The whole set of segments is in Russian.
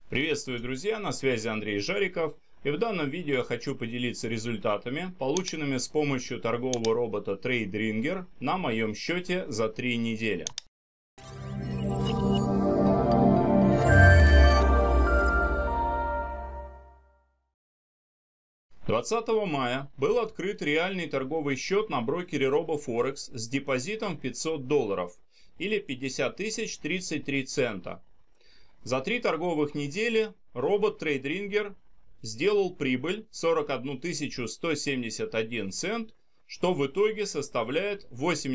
Приветствую, друзья, на связи Андрей Жариков, и в данном видео я хочу поделиться результатами, полученными с помощью торгового робота TradeRinger на моем счете за 3 недели. «20 мая был открыт реальный торговый счет на брокере RoboForex с депозитом $500 или 50 033 цента. За 3 торговых недели робот TradeRinger сделал прибыль 41 171 цент, что в итоге составляет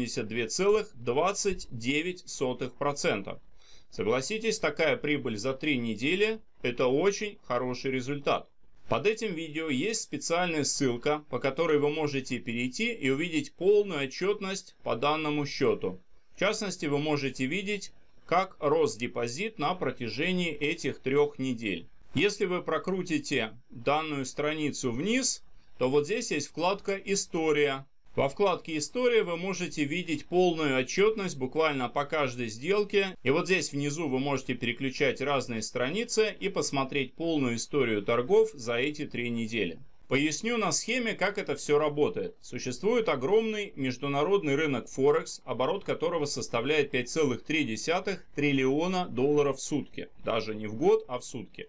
82,29%. Согласитесь, такая прибыль за 3 недели – это очень хороший результат. Под этим видео есть специальная ссылка, по которой вы можете перейти и увидеть полную отчетность по данному счету. В частности, вы можете видеть, как рос депозит на протяжении этих 3 недель. Если вы прокрутите данную страницу вниз, то вот здесь есть вкладка «История». Во вкладке «История» вы можете видеть полную отчетность буквально по каждой сделке. И вот здесь внизу вы можете переключать разные страницы и посмотреть полную историю торгов за эти 3 недели. Поясню на схеме, как это все работает. Существует огромный международный рынок Форекс, оборот которого составляет 5,3 триллиона долларов в сутки. Даже не в год, а в сутки.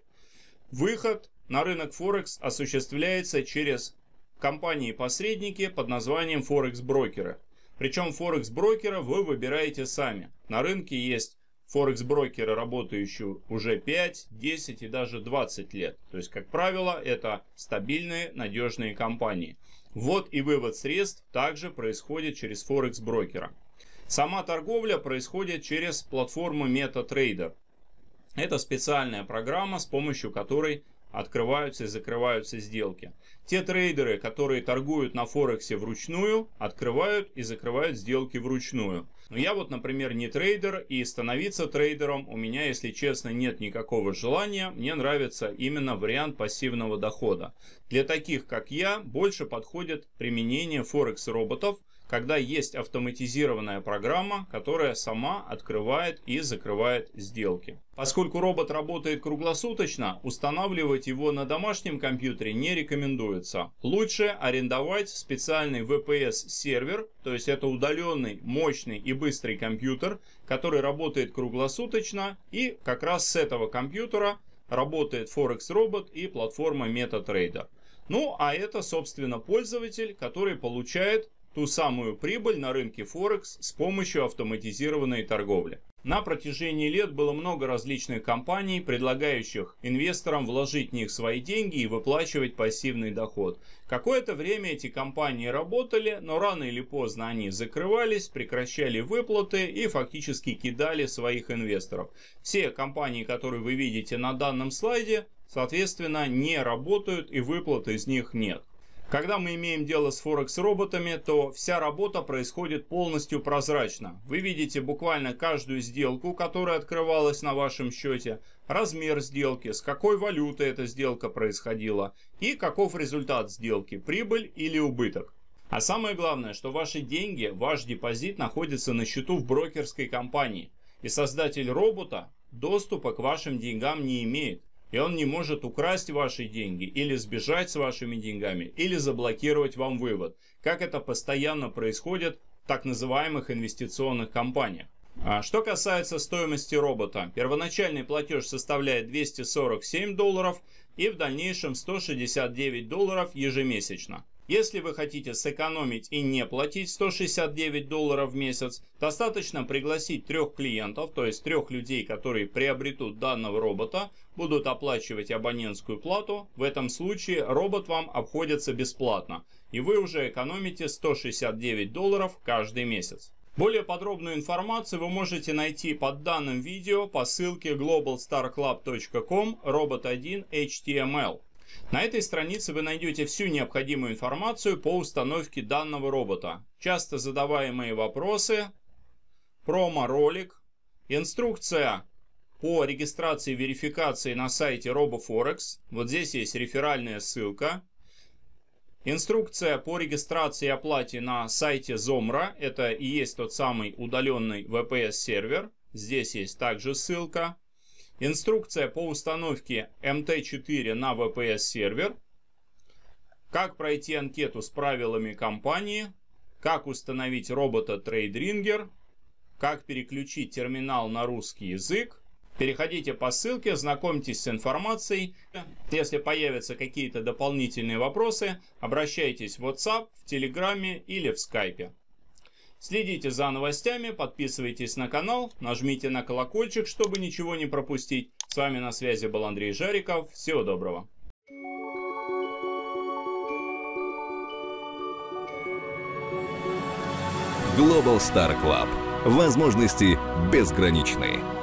Выход на рынок Форекс осуществляется через компании-посредники под названием Форекс-брокеры. Причем Форекс-брокера вы выбираете сами. На рынке есть Форекс-брокеры, работающие уже 5, 10 и даже 20 лет. То есть, как правило, это стабильные, надежные компании. Ввод и вывод средств также происходит через Форекс-брокера. Сама торговля происходит через платформу MetaTrader. Это специальная программа, с помощью которой открываются и закрываются сделки. Те трейдеры, которые торгуют на Форексе вручную, открывают и закрывают сделки вручную. Но я вот, например, не трейдер, и становиться трейдером у меня, если честно, нет никакого желания. Мне нравится именно вариант пассивного дохода. Для таких, как я, больше подходит применение Форекс-роботов, когда есть автоматизированная программа, которая сама открывает и закрывает сделки. Поскольку робот работает круглосуточно, устанавливать его на домашнем компьютере не рекомендуется. Лучше арендовать специальный VPS-сервер, то есть это удаленный, мощный и быстрый компьютер, который работает круглосуточно, и как раз с этого компьютера работает Форекс-робот и платформа MetaTrader. Ну, а это, собственно, пользователь, который получает ту самую прибыль на рынке Форекс с помощью автоматизированной торговли. На протяжении лет было много различных компаний, предлагающих инвесторам вложить в них свои деньги и выплачивать пассивный доход. Какое-то время эти компании работали, но рано или поздно они закрывались, прекращали выплаты и фактически кидали своих инвесторов. Все компании, которые вы видите на данном слайде, соответственно, не работают и выплат из них нет. Когда мы имеем дело с Форекс-роботами, то вся работа происходит полностью прозрачно. Вы видите буквально каждую сделку, которая открывалась на вашем счете, размер сделки, с какой валютой эта сделка происходила и каков результат сделки, прибыль или убыток. А самое главное, что ваши деньги, ваш депозит находится на счету в брокерской компании. И создатель робота доступа к вашим деньгам не имеет. И он не может украсть ваши деньги, или сбежать с вашими деньгами, или заблокировать вам вывод, как это постоянно происходит в так называемых инвестиционных компаниях. Что касается стоимости робота, первоначальный платеж составляет $247 и в дальнейшем $169 ежемесячно. Если вы хотите сэкономить и не платить $169 в месяц, достаточно пригласить 3 клиентов, то есть 3 людей, которые приобретут данного робота, будут оплачивать абонентскую плату. В этом случае робот вам обходится бесплатно, и вы уже экономите $169 каждый месяц. Более подробную информацию вы можете найти под данным видео по ссылке globalstarclub.com robot1 HTML. На этой странице вы найдете всю необходимую информацию по установке данного робота, часто задаваемые вопросы, промо-ролик, инструкция по регистрации и верификации на сайте RoboForex, вот здесь есть реферальная ссылка, инструкция по регистрации и оплате на сайте Zomra, это и есть тот самый удаленный VPS-сервер, здесь есть также ссылка. инструкция по установке MT4 на VPS-сервер, как пройти анкету с правилами компании, как установить робота TradeRinger, как переключить терминал на русский язык. Переходите по ссылке, знакомьтесь с информацией. Если появятся какие-то дополнительные вопросы, обращайтесь в WhatsApp, в Телеграме или в Скайпе. Следите за новостями, подписывайтесь на канал, нажмите на колокольчик, чтобы ничего не пропустить. С вами на связи был Андрей Жариков. Всего доброго. Global Star Club. Возможности безграничны.